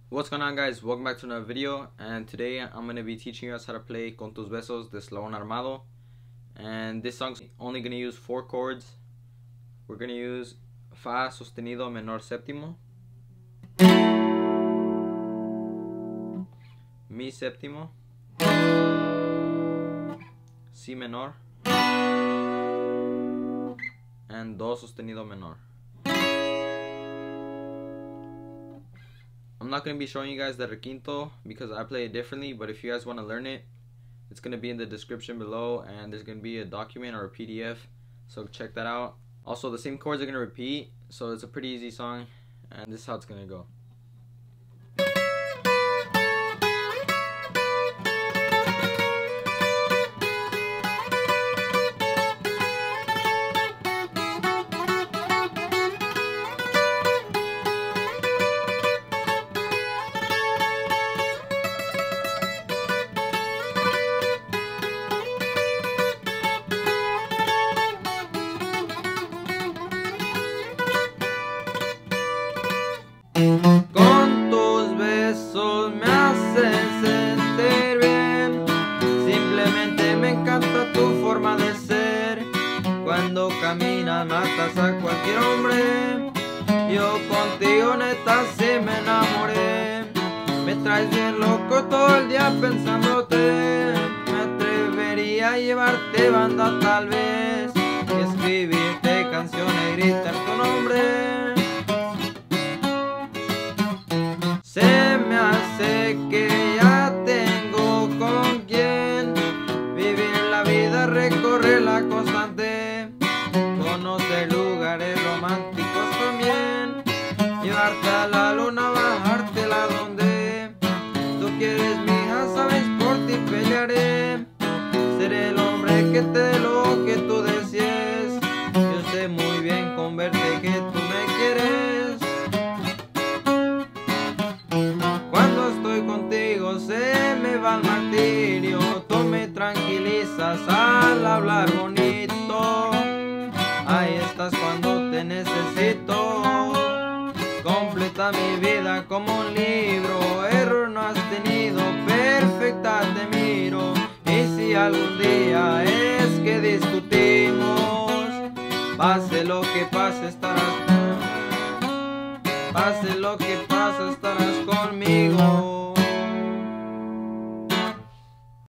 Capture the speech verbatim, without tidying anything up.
What's going on, guys? Welcome back to another video, and today I'm going to be teaching you guys how to play Con Tus Besos de Eslabón Armado. And this song's only going to use four chords. We're going to use Fa sostenido menor séptimo, Mi séptimo, Si menor, and Do sostenido menor. I'm not going to be showing you guys the requinto because I play it differently, but if you guys want to learn it, it's going to be in the description below, and there's going to be a document or a P D F, so check that out. Also, the same chords are going to repeat, so it's a pretty easy song, and this is how it's going to go. Con tus besos me haces sentir bien, simplemente me encanta tu forma de ser. Cuando caminas matas a cualquier hombre, yo contigo neta sí me enamoré. Me traes bien loco todo el día pensándote, me atrevería a llevarte banda tal vez, y escribirte canciones y gritar tu nombre. Se me hace que ya tengo con quien vivir la vida, recorrerla constante, conocer lugares románticos también, llevarte a la luna, bajártela donde tú quieres, mija, sabes, por ti pelearé. Seré el hombre que te dé lo que tú desees, yo sé muy bien con verte que tú me quieres. Contigo se me va el martirio, tú me tranquilizas al hablar bonito. Ahí estás cuando te necesito, completa mi vida como un libro. Error no has tenido, perfecta te miro. Y si algún día es que discutimos, pase lo que pase estarás, pase lo que pase estarás conmigo.